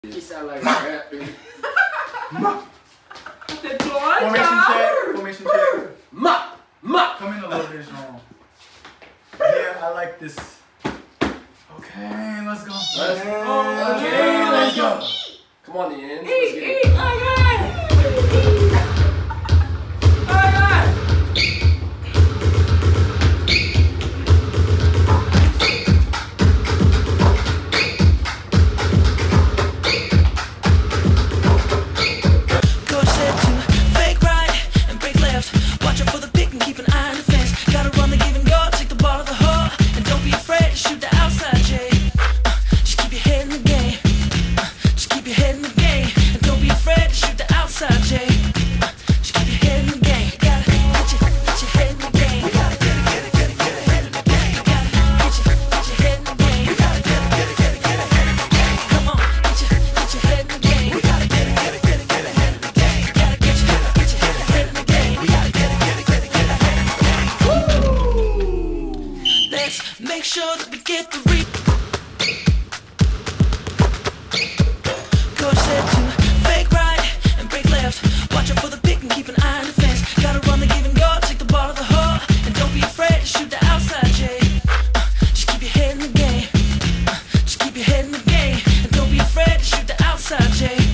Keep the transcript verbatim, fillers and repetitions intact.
He sound like rap, dude. Ma. Formation check. Formation check. Ma. Ma. Come in a little bit strong. Yeah, I like this. Okay, let's go. Let's go. Okay, let's go. Come on, the end. Eat, eat, okay. Make sure that we get the read. Coach said to fake right and break left. Watch out for the pick and keep an eye on the fence. Gotta run the give and go, take the ball to the hole. And don't be afraid to shoot the outside, Jay. Uh, just keep your head in the game. Uh, just keep your head in the game. And don't be afraid to shoot the outside, Jay.